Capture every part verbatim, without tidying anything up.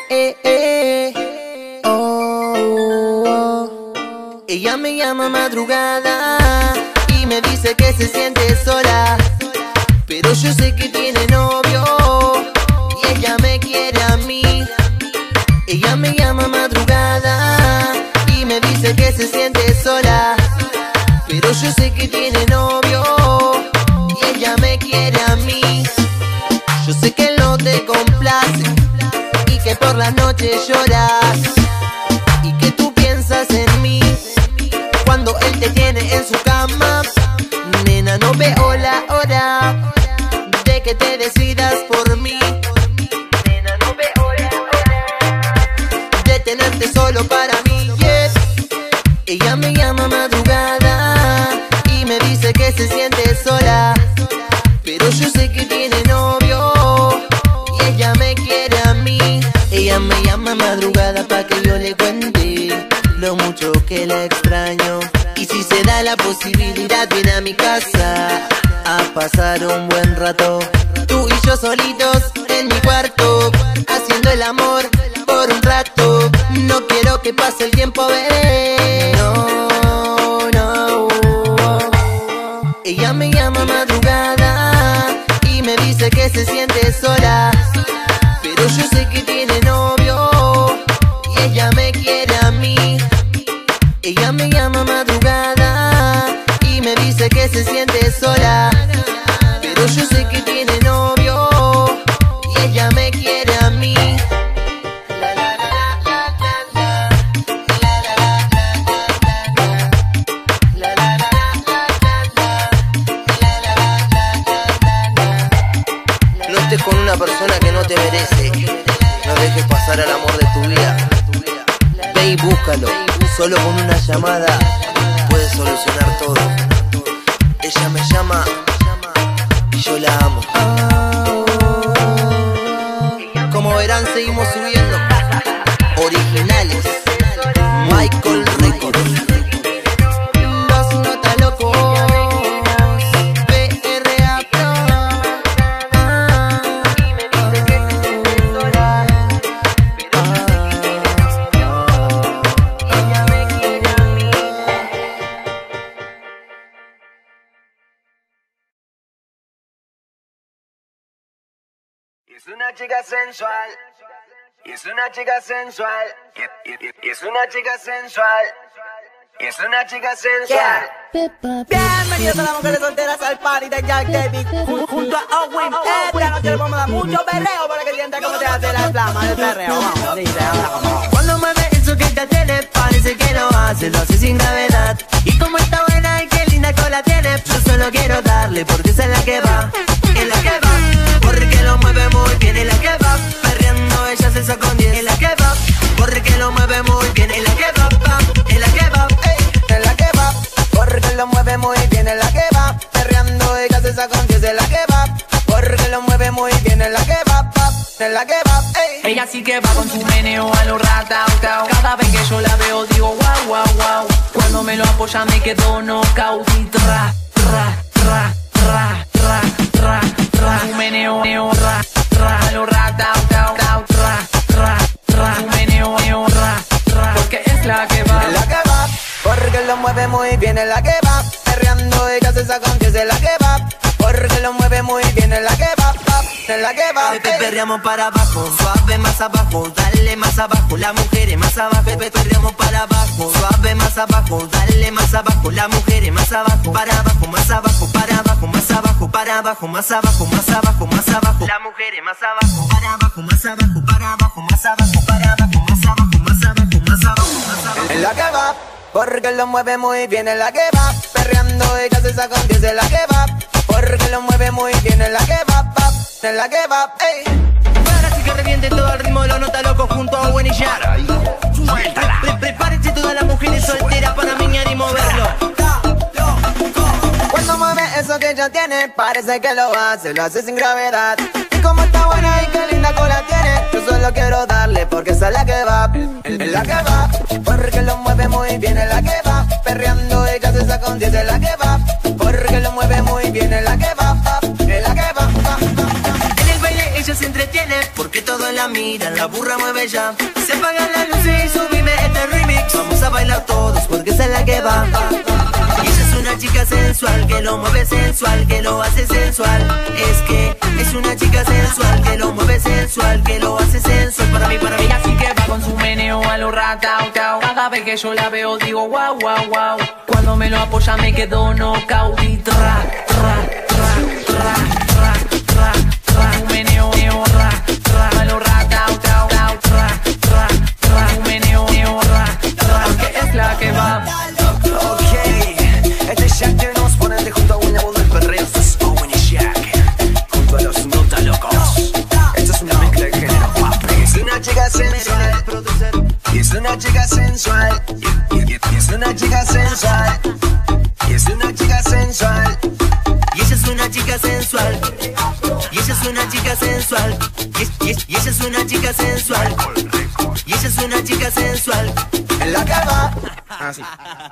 eh, eh. Oh, oh. Ella me llama madrugada y me dice que se siente sola, pero yo sé que tiene novio y ella me quiere a mí. Ella me llama madrugada y me dice que se siente sola, pero yo sé que tiene novio y ella me quiere a mí. Yo sé que no te complace y que por las noches lloras y que tú piensas en mí cuando él te tiene en su cama. Nena, no veo la hora de que te decidas por mí. Nena, no veo la hora de tenerte solo para mí, yes. Ella me llama madrugada y me dice que se siente sola, pero yo sé que tiene novio y ella me quiere a mí. Ella me llama madrugada pa' que yo le cuente lo mucho que la extraño, y si se da la posibilidad viene a mi casa a pasar un buen rato. Tú y yo solitos en mi cuarto haciendo el amor por un rato. No quiero que pase el tiempo, bebé. No, no. Ella me llama madrugada y me dice que se siente sola, pero yo sé que tiene novio y ella me quiere a mí. Ella me llama madrugada y me dice que se siente sola, pero yo sé que tiene novio y ella me quiere a mí. No estés con una persona que no te merece. No dejes pasar al amor de tu vida. Ve y búscalo. Solo con una llamada puedes solucionar todo. Ella me llama y yo la amo. Como verán, seguimos subiendo originales Michael Records. Los Nota Locos, P R A Pro. Es una chica sensual, es una chica sensual, es una chica sensual, es una chica sensual. Bienvenidos a las mujeres solteras al party de Jack David junto a Owen. Esta noche le vamos a dar mucho perreo para que sienta cómo se hace la flama del perreo. Vamos, dice, ahora vamos. Cuando mueve eso que te tiene, parece que lo hace, lo hace sin gravedad. Y como está buena y qué linda cola tiene, yo solo quiero darle porque esa es la que va, es la que va. Porque lo mueve muy bien, es la que va. Perreando ella se saca con diez, es la que va. Porque lo mueve muy bien, es la que va, va. Es la que va, ey, Es la que va, porque lo mueve muy bien, es la que va. Perreando ella se saca con diez, es la que va. Porque lo mueve muy bien, es la que va, va. Es la que va, ey. Ella sí que va con su meneo a lo ratao. Cada vez que yo la veo digo wow, wow, wow. Cuando me lo apoya me quedo knockout y tra, tra, tra, tra, tra, tra, tra. Su meneo, neo, ra, ra, a lo ratao, tao, tao, tra, tra, tra. Su meneo, neo, ra, ra. Porque es la que va. Es la que va, porque lo mueve muy bien, es la que va. Perreando ella se saca con diez, es la que va. Porque lo mueve muy bien, es la que va, va. Es la que va, Pepe, perreamos para abajo, suave más abajo, dale más abajo, la mujer es más abajo. Pepe, perreamos para abajo, suave más abajo, dale más abajo, la mujer es más abajo. Para abajo, más abajo, para abajo, más abajo, para abajo, más abajo, más abajo, más abajo, la mujer es más abajo. Para abajo, más abajo, para abajo, más abajo, para abajo, más abajo, más abajo, más abajo, más abajo. es la que va, porque lo mueve muy bien, es la que va. Perreando ella se saca con diez, es la que va. Porque lo mueve muy bien, es la que va, va. Es la que va, ey. Ahora sí que reviente todo el ritmo de los Nota Locos junto a Owen y Jack. Pre- Prepárense todas las mujeres solteras para meñar y moverlo. Cuando mueve eso que ella tiene, parece que lo hace, lo hace sin gravedad. Y como está buena y qué linda cola tiene, yo solo quiero darle porque esa es la que va, es la que va. Porque lo mueve muy bien, es la que va. Perreando ella se saca un diez, es la que va. Porque lo mueve muy bien, es la que va, va. Es la que va, va, va. En el baile ella se entretiene porque todo todos la miran, la burra mueve ya. Se apagan las luces y subime este remix. Vamos a bailar todos porque esa es la que va. Y ella es una chica sensual, que lo mueve sensual, que lo hace sensual. Es que es una chica sensual, que lo mueve sensual, que lo hace sensual. Para mí, para mí. Y así que va con su meneo a lo ratao, tao. Cada vez que yo la veo digo wow, wow, wow. Cuando me lo apoya me quedo knockout y tra, tra, tra, tra, tra, tra, tra. Su meneo, neo, ra, ra. A lo ratao, tao, tao, tra, tra, tra. Su meneo, neo, ra, ra. Que es la que va. Ok, este es Jack que nos pone de junto a una voz del perreo. Esto es Owen y Jack, junto a los Nota Locos. Esto es una mezcla de género, papi. Es una chica sensual, y es una chica sensual, y, y, y es una chica sensual, y es una chica sensual. Y ella es una chica sensual. Y ella es una chica sensual. Y, y, y ella es una chica sensual. Y ella es una chica sensual. En la que va. Ah, sí.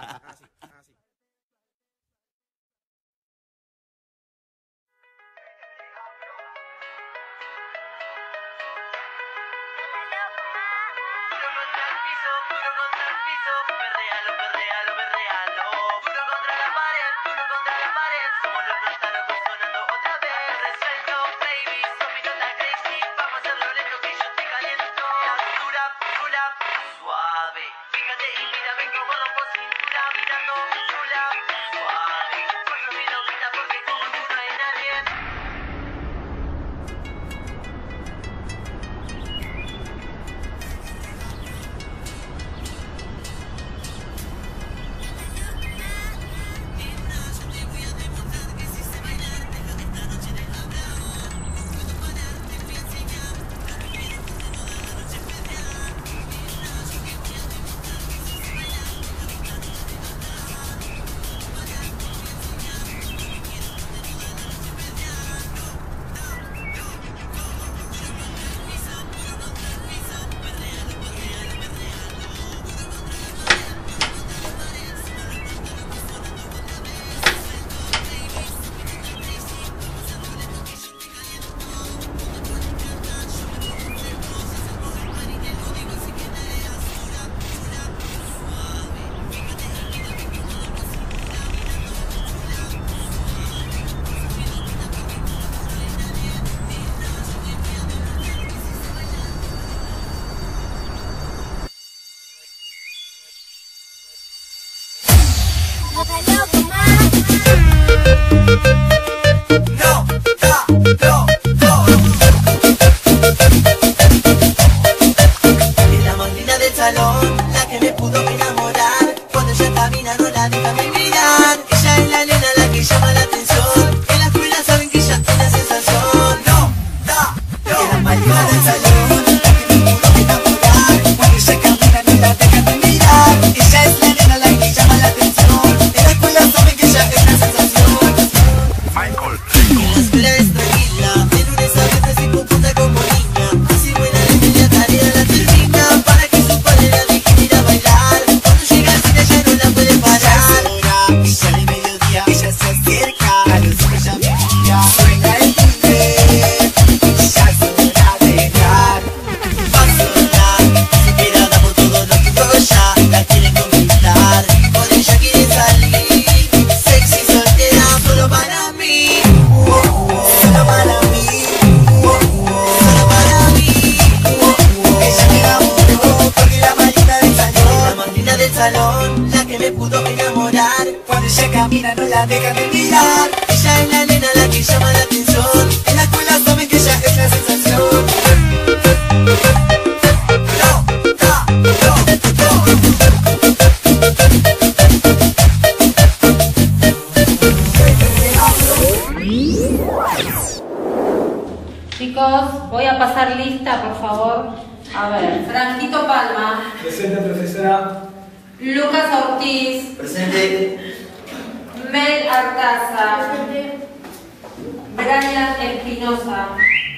Es la más linda del salón, la que me pudo enamorar. Cuando ella camina no la dejan de mirar. Ella es la nena la que llama la atención. En la escuela saben que ella es la sensación. No, no, no. Es la más linda del salón, la que me pudo enamorar. Cuando ella camina no la dejan de mirar. Ella es la nena la que llama la atención. En la escuela saben que ella es la sensación. Michael. En la escuela es tranquila, de lunes a viernes se comporta como niña. Así buena de media tarea la termina, para que su padre la deje ir a bailar. Cuando llega al cine ya no la puede parar. Y ya de mediodía ella se acerca a los ojos ya me mira. Suena el timbre, ya es hora de entrar. Va a sonar, desesperada por todo lo que ya la quieren conquistar. Por ella quiere salir, sexy soltera solo para mí. Solo para mí, solo para mí. Ella me enamoró porque la más linda del salón. La más linda del salón, la que me pudo enamorar. Cuando ella camina no la dejan de mirar. Ella es la nena la que llama la atención. En la escuela saben que ella es la sensación. No, no, Chicos, voy a pasar lista, por favor. A ver, Franquito Palma, Presente, profesora. Lucas Ortiz, Presente. Mel Artaza, Brian Espinosa,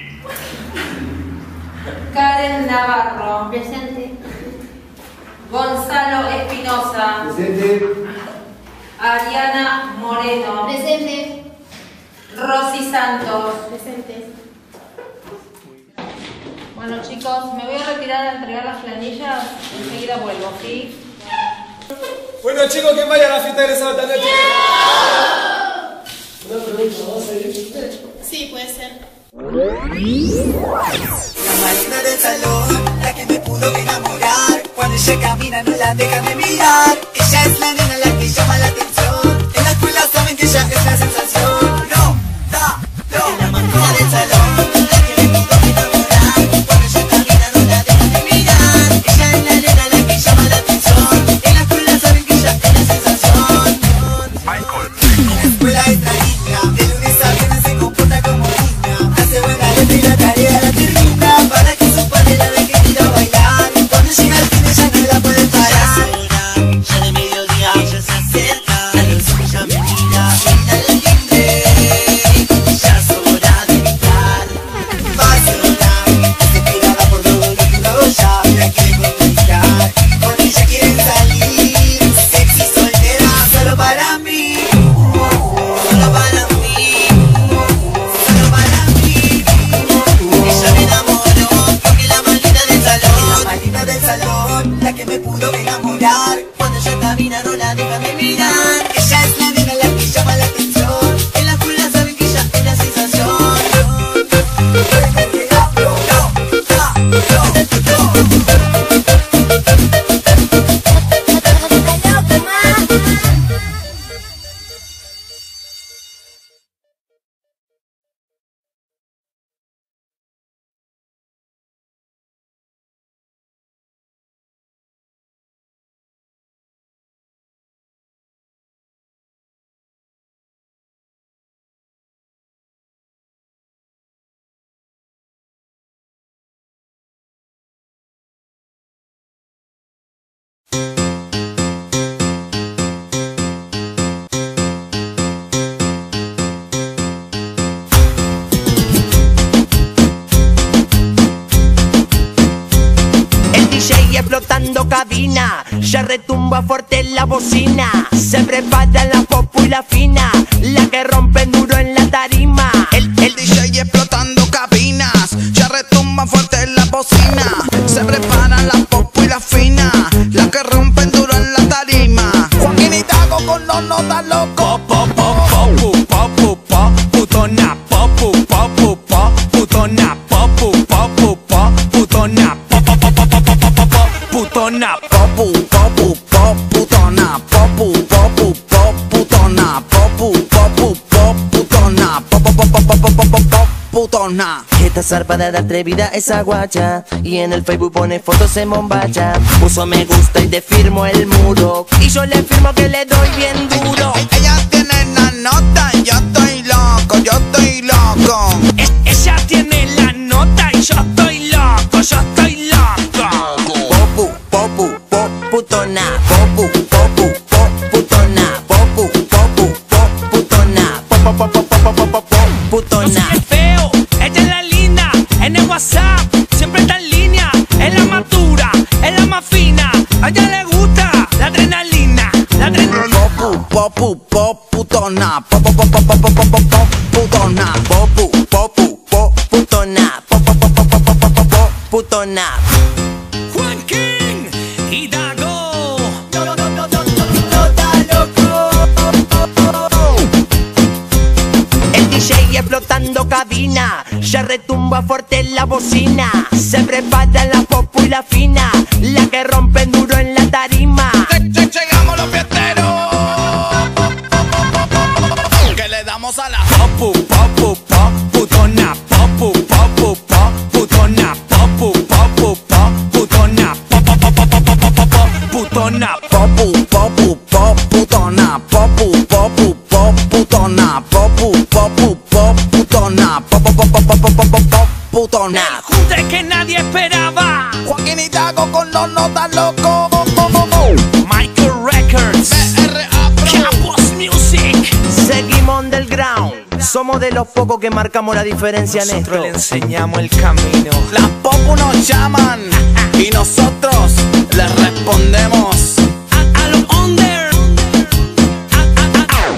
Karen Navarro, Presente. Gonzalo Espinosa, Presente. Ariana Moreno, Presente. Rosy Santos, Presente. Bueno chicos, me voy a retirar a entregar las planillas. Enseguida vuelvo, ¿sí? Bueno chicos, ¿quién vaya a la fiesta de esa esta noche? Una pregunta, ¿vamos a ir? Sí, puede ser. La Marina del salón, la que me pudo enamorar. Cuando ella camina no la dejan de mirar. Ella es la nena la que llama la atención. En la escuela saben que ella es la sensación. No, da, no. La Marina del salón, la que me pudo enamorar. Cuando ella camina no la dejan de mirar. Ella es la nena la que llama la atención. En la escuela saben que ella es la sensación. Michael. En la escuela es la hija, de lunes a viernes se comporta como niña. Hace buena letra y la tarea la termina. Para que su padre la deje ir a bailar. Cuando llega al fin ella no la puede parar. Ya de mediodía ella se acerca. A los ojos ya me mira, mira el timbre. Ya es hora de entrar. Barcelona, desesperada por todo lo que no ya la quiere conquistar. Con ella quieren salir, sexy soltera, solo para mí. Solo para mí, solo para mí. Ella me enamoró porque la maldita del salón. La maldita del salón, la que me pudo enamorar. Cuando ella camina no la dejan de mirar. Ella es la nena la que llama la atención. En la escuela saben que ella es la sensación. Explotando cabina, ya retumba fuerte la bocina. Se prepara la popu y la fina, la que rompen duro en la tarima. El, el D J explotando cabinas, ya retumba fuerte la bocina. Se preparan la popu y la fina, la que rompen duro en la tarima. Joaquín y Tago con los notas locos. Po, po, po, popu, popu, po, putona, popu, popu, po, putona, popu, popu, po, putona, po, po, po, po, po, po, po, po, putona. Popu, popu, pop, putona. Popu, popu, pop, putona. Popu, popu, pop, putona. Pop, pop, pop, pop, pop, pop, pop, putona. Esta zarpada de atrevida esa guacha, y en el Facebook pone fotos en bombacha. Puso me gusta y te firmo el muro, y yo le firmo que le doy bien duro. Ella tiene la nota y yo estoy loco, yo estoy loco. Es- ella tiene la nota y yo estoy loco, yo estoy loco. Popu, popu, pop, Putona, popu, popu, pop, putona, popu, popu, pop, putona, pop, pop, pop, pop, pop, pop, pop, No putona. soy el feo, ella es la linda. En el WhatsApp siempre está en línea. Es la más dura, es la más fina. A ella le gusta la adrenalina, la adrenalina. popu, popu, pop, putona. Popu, popu, popu, popu, popu, pop, putona. Popu, popu, pop, Putona, pop, pop, pop, pop, pop, pop, pop, pop, putona. Juan King y Dago. El D J explotando cabina, ya retumba fuerte la bocina. Se prepara la popu y la fina, la que rompen duro en la tarima. Llegamos los fiesteros, que le damos a la Popu, popu, po, putona, popu, popu, po, putona, popu, popu, po, putona, po, po, po, po, po, po, po, po, po, putona. popu, popu, pop, putona. Popu, popu, pop, putona. Popu, popu, pop, putona. Pop, pop, pop, pop, pop, pop, pop, putona. El junte que nadie esperaba. Joaquín y Tago con los notas locos. Michael Records, B R A Pro. Campos Music. Seguimos underground, somos de los pocos que marcamos la diferencia en esto. Nosotros le enseñamos el camino. Las popu nos llaman y nosotros les respondemos. A, a lo under. A, a, a, a.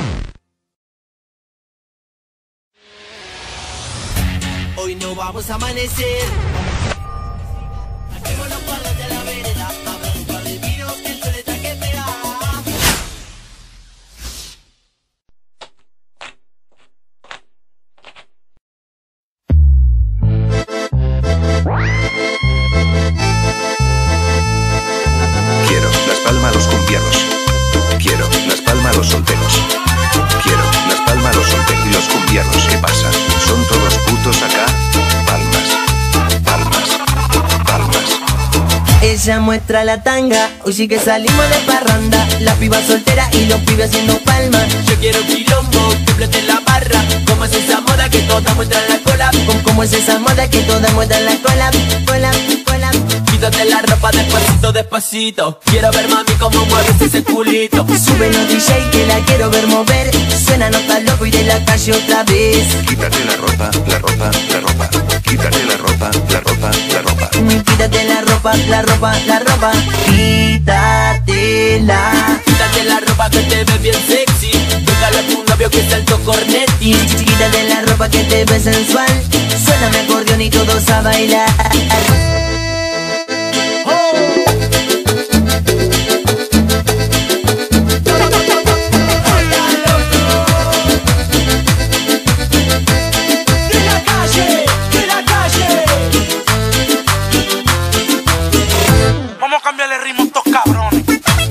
Hoy no vamos a amanecer solteros. Quiero las palmas, los solteros y los cumbieros. ¿Qué pasa? ¿Son todos putos acá? Palmas, palmas, palmas. Ella muestra la tanga, hoy sí que salimos de parranda. La piba soltera y los pibes haciendo palmas. Yo quiero quilombo, que explote la barra. Como es esa moda que todas muestran la cola. ¿Cómo, cómo es esa moda que todas muestran la cola? Cola, cola. Quítate la ropa despacito, despacito. Quiero ver mami cómo mueves ese culito. Súbelo D J que la quiero ver mover. Suena nota loco y de la calle otra vez. Quítate la ropa, la ropa, la ropa. Quítate la ropa, la ropa, la ropa. Quítate la ropa, la ropa, la ropa. Quítatela. Quítate la ropa que te ve bien sexy. Tócale a tu novio que es alto cornetti. Quítate la ropa que te ve sensual. Suena mi acordeón y todos a bailar. Vamos a cambiarle ritmo a estos cabrones.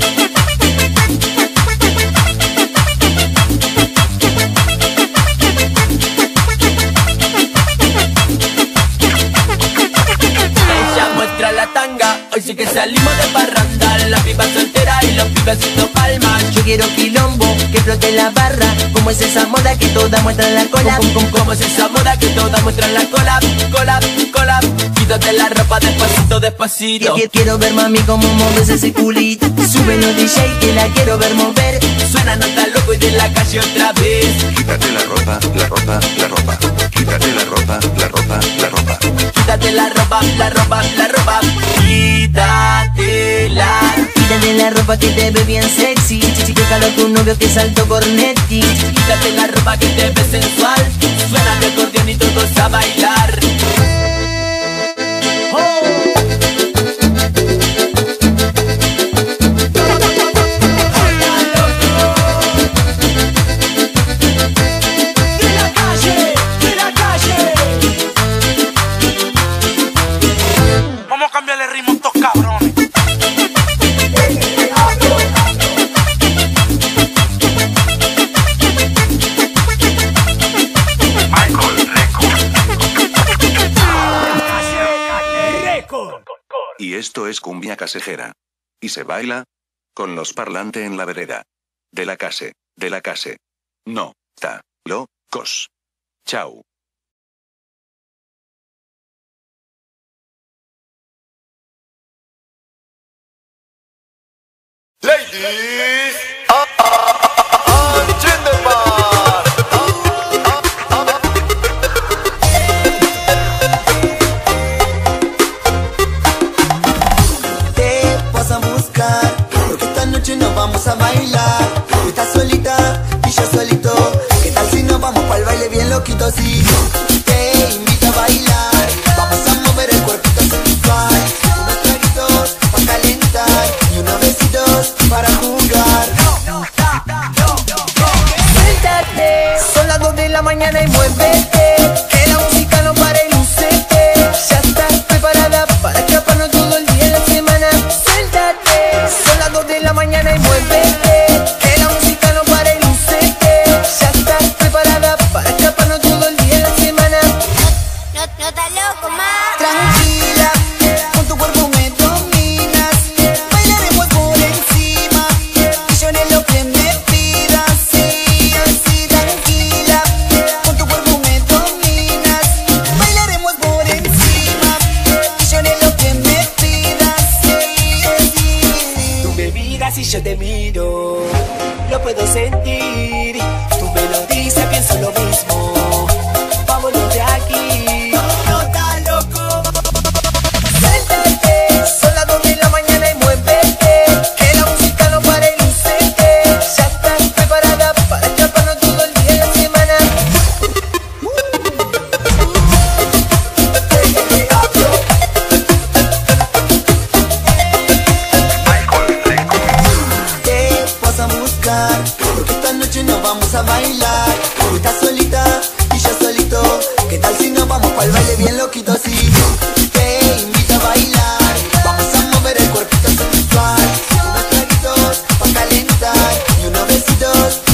Ella muestra la tanga, hoy sí que salimos de parranda. La piba soltera y los pibes haciendo palmas. Yo quiero quilombo, que explote la barra. Como es esa moda que todas muestran la cola. ¿Cómo, cómo, cómo es esa moda que todas muestran la cola? Cola, cola. Quítate la ropa despacito, despacito. Qu- Quiero ver mami cómo mueves ese culito. Súbelo D J que la quiero ver mover. Suena nota loco y de la calle otra vez. Quítate la ropa, la ropa, la ropa. Quítate la ropa, la ropa, la ropa. Quítate la ropa, la ropa, la ropa. Quítatela. Quítate la ropa que te ve bien sexy. Tócalo a tu novio que es alto cornetti. Quítate la ropa que te ve sensual. Suena mi acordeón y todos a bailar. Vamos a cambiarle ritmo a estos cabrones. Y esto es cumbia casejera. Y se baila con los parlantes en la vereda. De la case, de la case. No, ta, lo, cos. Chau. Ladies, ah, ah, ah, ah, gentlemen, Te vas a buscar, porque esta noche nos vamos a bailar. Tú estás solita y yo solito. ¿Qué tal si nos vamos pa'l baile bien loquito así? Te invito a bailar, vamos a mover el cuerpito sensual. Unos traguitos para calentar y unos besitos para jugar. Suéltate, son las dos de la mañana y muévete. Que la música no pare y lucete. Ya estás preparada para escaparnos todo el día en la semana. Suéltate, son las dos de la mañana y muévete. Que la música no pare y lucete. Ya estás preparada para escaparnos todo el día en la semana. No, no estás loco, más. Tranquila, con tu cuerpo me dominas. Bailaremos por encima y yo haré lo que me pidas. Sí, así tranquila, con tu cuerpo me dominas. Bailaremos por encima y yo haré lo que me pidas. Sí, sí. Tú me miras y yo te miro, lo puedo sentir. Tú me lo dices, pienso lo mismo. Vámonos de aquí. No estás loco. Suéltate, son las dos de la mañana y muévete. Que la música no pare y lucete. Ya estás preparada para escaparnos todo el día en la semana. Te vas a buscar, porque esta noche nos vamos a bailar. Tú estás solita y yo solito. ¿Qué tal si nos vamos pa'l baile bien loquito así? Te invito a bailar, vamos a mover el cuerpito sensual. Unos traguitos pa' calentar y unos besitos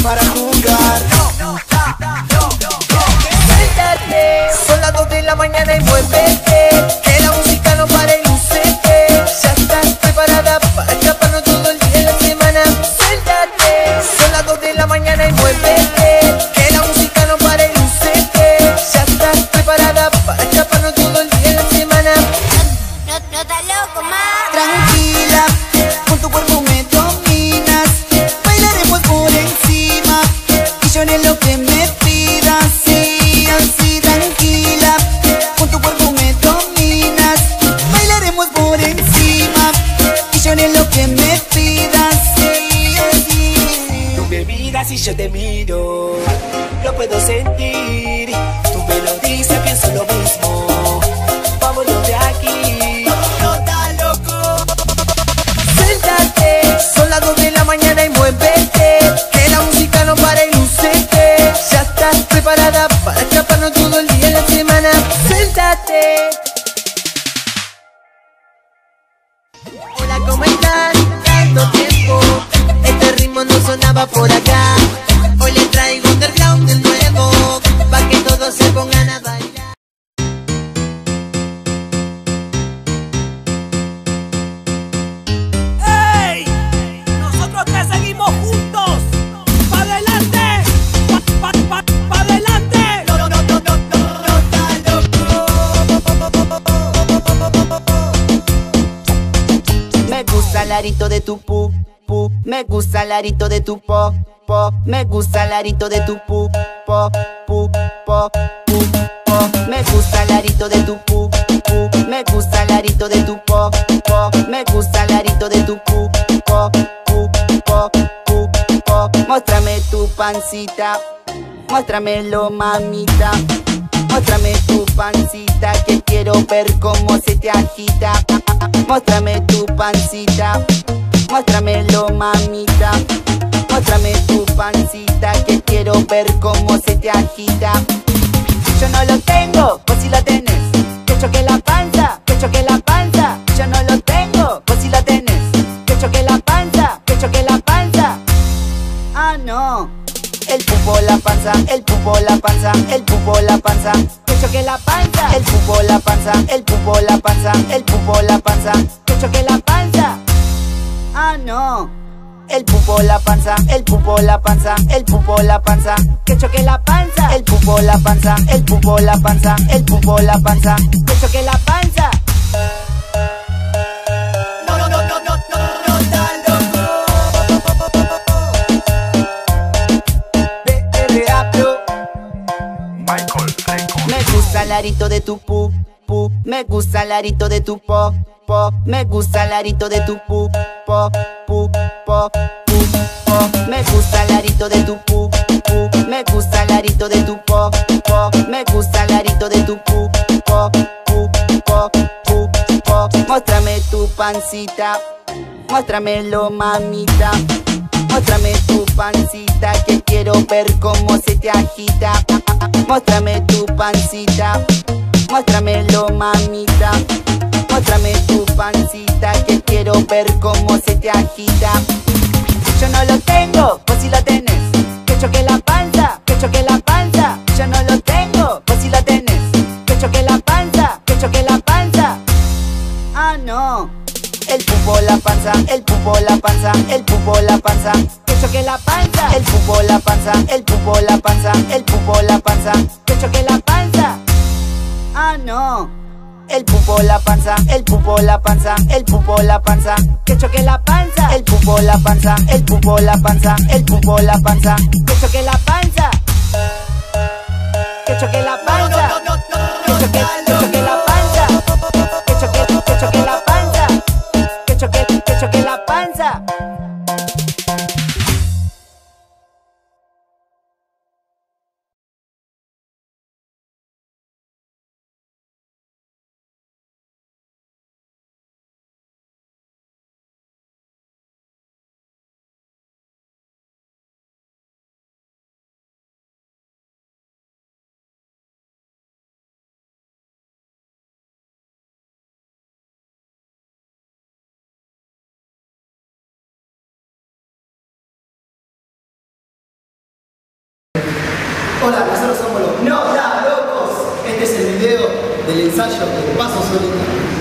más. Tranquila, con tu cuerpo me dominas. Bailaremos por encima y yo haré lo que me pidas. Sí, así tranquila, con tu cuerpo me dominas. Bailaremos por encima y yo haré lo que me pidas. Sí, así. Tú me miras y yo te miro, lo puedo sentir. Tú me lo dices, pienso lo mismo. Vámonos de aquí. No está loco. Siéntate, son las dos de la mañana y muévete. Que la música no para y lucete. Ya estás preparada para escaparnos todo el día en la semana. Siéntate. Hola, ¿cómo estás? Tanto tiempo. Este ritmo no sonaba por acá. Hoy le traigo underground de nuevo, pa' que todos se pongan a bailar. ¡Ey! Nosotros tres seguimos juntos. ¡Pa' adelante! ¡Pa, pa, pa, pa adelante! No, no, no, no, no, no, no está loco. Me gusta el arito de tu pu, pu. Me gusta el arito de tu po, po. Me gusta el arito de tu pu, po, pu, po, pu, po. Me gusta el arito de tu pu, pu. Me gusta el arito de tu po, po. Me gusta el arito de tu pu, po, pu, po, pu, po. Muéstrame tu pancita, muéstramelo, mamita. Muéstrame tu pancita, que quiero ver cómo se te agita. Muéstrame tu pancita, muéstramelo, mamita. Muéstrame tu pancita, que quiero ver cómo se te agita. Yo no lo tengo, vos si lo tenés. Que choque la panza, que choque la panza. Yo no lo tengo, vos si lo tenés. Que choque la panza, que choque la panza. Ah, no. El pupo la panza, el pupo la panza, el pupo la panza. Que choque la panza, el pupo la panza, el pupo la panza, el pupo la panza. Que choque la panza. Ah, no. El pupo la panza, el pupo la panza, el pupo la panza. Que choque la panza, el pupo la panza, el pupo la panza, el pupo la panza. Que choque la panza. No, no, no, no, no, no, no está loco. B R A Pro. Me gusta el arito de tu pu, pu. Me gusta el arito de tu po, po. Me gusta el arito de tu pu, po, pu, po, pu, po. Me gusta el arito de tu pu, pu. Me gusta el arito de tu po, po. Me gusta el arito de tu pu, po, pu, po, pu, po. Muéstrame tu pancita, muéstramelo, mamita. Muéstrame tu pancita, que quiero ver cómo se te agita. Muéstrame tu pancita, muéstramelo, mamita. Muéstrame tu pancita, que quiero ver cómo se te agita. Yo no lo tengo, vos si lo tenés. Que choque la panza, que choque la panza. Yo no lo tengo, vos si lo tenés. Que choque la panza, que choque la panza. Ah, no. El pupo la panza, el pupo la panza, el pupo la panza. Que choque la panza, el pupo la panza, el pupo la panza, el pupo la panza. Que choque la panza. Ah, no. El pupo la panza, el pupo la panza, el pupo la panza. Que choque la panza, el pupo la panza, el pupo la panza, el pupo la panza. Que choque la panza. Que choque la panza. Que choque, que choque la panza. Que choque, que choque la panza. Que choque, que choque la panza. Hola, nosotros somos los No Da Locos. Este es el video del ensayo de Paso Solita.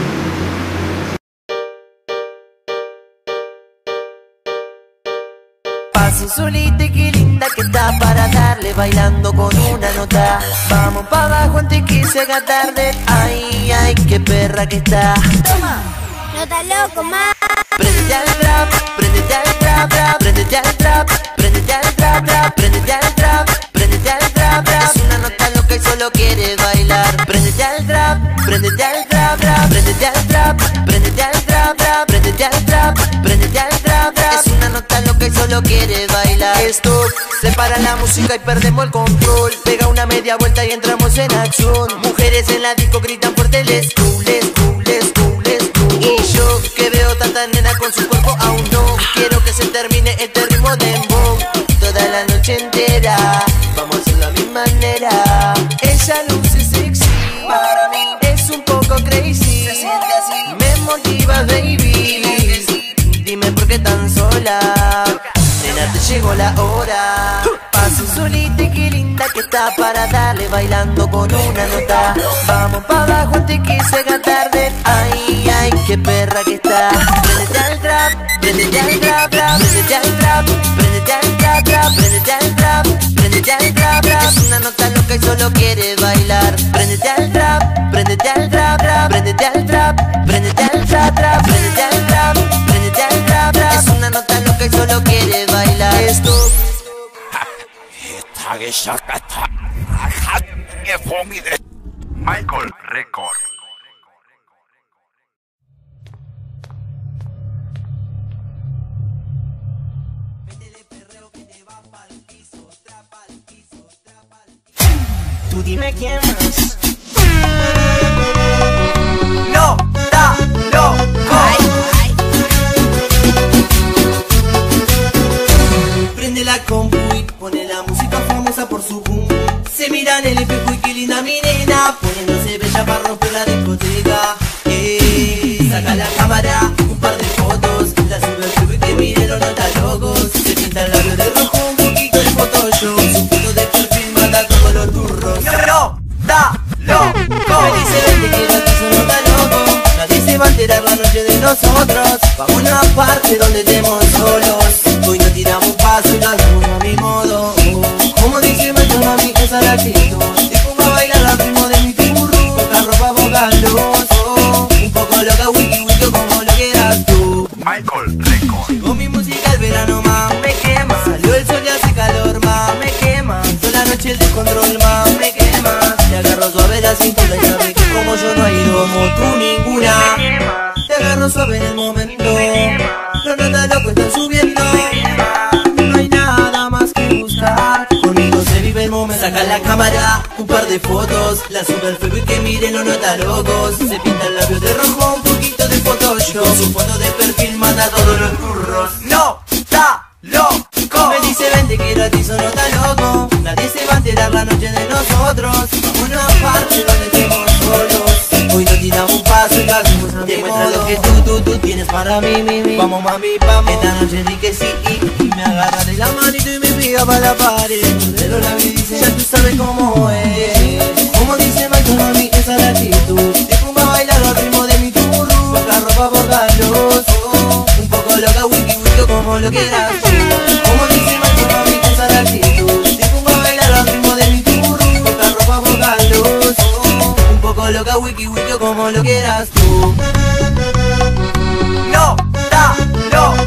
Paso solita y qué linda que está para darle bailando con una nota. Vamos pa' abajo antes que se haga tarde. Ay, ay, qué perra que está. Toma. no estás loco, ma. Prendete al trap, prendete al trap, trap, prendete al trap, prendete al trap, trap, prendete al trap, prendete al trap, trap. Es una nota loca y solo quiere bailar. Prendete al trap, prendete al trap, trap, prendete al trap, prendete al trap, trap, prendete al trap, prendete al trap, trap. Es una nota loca y solo quiere bailar. Stop, separa la música y perdemos el control. Pega una media vuelta y entramos en acción. Mujeres en la disco gritan fuerte, let's go, let's go, let's go, let's go. Y yo que veo tanta nena con su cuerpo aún no quiero que se termine este ritmo de dembow. Toda la noche entera vamos a hacerlo a mi manera. Ella luce sexy, para mí es un poco crazy. Se siente así, me motiva baby. Dime por qué tan sola. Nena, te llegó la hora. Paso solita y qué linda que está para darle bailando con una nota. Vamos pa' abajo antes que se haga tarde. Ay, ay, qué perra que está. Prendete al trap, prendete al trap, trap, prendete al trap, prendete al trap, trap, prendete al trap, prendete al trap, trap. Es una nota loca y solo quiere bailar. Prendete al trap, prendete al trap, trap, prendete al trap, prendete al trap, trap, prendete al trap, prendete al trap, trap. Es una nota loca y solo quiere bailar. Esto Michael Record. Tú dime quién más. No, da, loco. Prende la compu y pone la música famosa por su boom. Se mira en el espejo y qué linda mi nena, poniéndose bella para romper la discoteca. Eh, saca la cámara, un par de fotos, la sube al club y que miren los notas locos. Se pinta el labio de rojo, un poquito de Photoshop. Su foto de perfil manda todos los turros. No, da, loco. Me dice vente que no te nota loco. Nadie se va a enterar la noche de nosotros. Vamos a una parte donde estemos solos. Hoy no tiramos un paso y lo hacemos a mi modo. Como dice Macho mami, esa es la actitud. Te pongo a bailar al ritmo de mi turro. Poca ropa, poca luz. Oh, un poco loca, wiki wiki como lo quieras tú. Michael Record. Llegó mi música al verano, ma, me quema. Salió el sol y hace calor, ma, me quema. Toda la noche el descontrol, ma, me quema. Te agarro suave la cintura y sabes que como yo no hay como tú ninguna. Te agarro suave en el momento. Los notas locos están subiendo. No hay nada más que buscar. Conmigo se vive el momento. Saca la cámara, un par de fotos. La sube al fuego y que miren los notas locos. Se pinta el labio de rojo, un poquito de Photoshop. Su foto de perfil manda todos los turros. No, está loco. Me dice vente que gratis o no está loco. Nadie se va a enterar la noche de nosotros. Vamos a una parte donde estemos solos. Hoy no tiramos un paso y lo hacemos a mi modo. Lo que tú, tú, tú tienes para mí, mi, mi. Vamos mami, vamos. Esta noche di que sí y, y me agarra de la manito y me pega para la pared. Pero la vida dice, ya tú sabes cómo es. Como dice Macho mami, esa es la actitud. Te pongo a bailar al ritmo de mi turro. Poca ropa, poca luz. Oh, un poco loca, wiki wiki como lo quieras tú. Como dice Macho mami, esa es la actitud. Te pongo a bailar al ritmo de mi turro. Poca ropa, poca luz. Oh, un poco loca, wiki wiki como lo quieras tú. No, da, loco.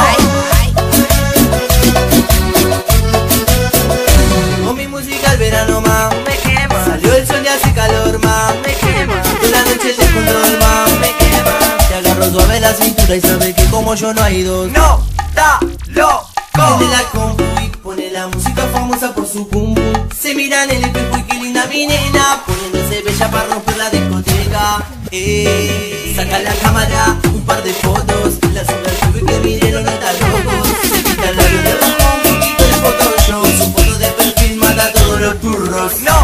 Con mi música al verano, ma, me quema. Salió el sol y hace calor, ma, me quema. Toda la noche el descontrol, ma, me quema. Te agarro suave la cintura y sabes que como yo no hay dos. No, da, loco. Prende la compu y pone la música famosa por su boom boom. Se mira en el espejo y qué linda mi nena, poniéndose bella para romper la discoteca. Eh, saca la cámara, un par de fotos. La sube al club y que miren los notas locos. Se pinta el labio de rojo, un poquito de Photoshop. Su foto de perfil mata todos los turros. No.